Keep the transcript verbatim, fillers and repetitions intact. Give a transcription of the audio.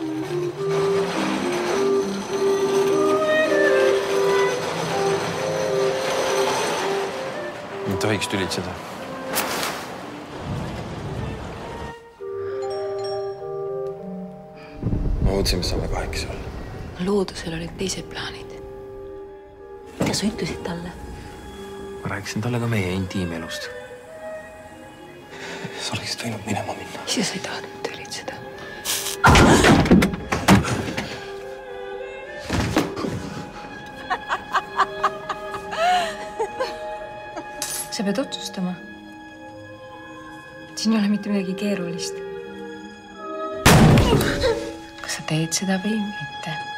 Ei tohiks tülitseda. Ma mõtlesin, me saame kahekesi olla. Loodusel olid teised plaanid. Mida sa ütlesid talle? Ma rääkisin talle ka meie intiimelust. Sa oleksid võinud minema minna. Ise sa ei tahtnud tülitseda. Sa pead otsustama. Siin ei ole mitte midagi keerulist. Kas sa teed seda või mitte?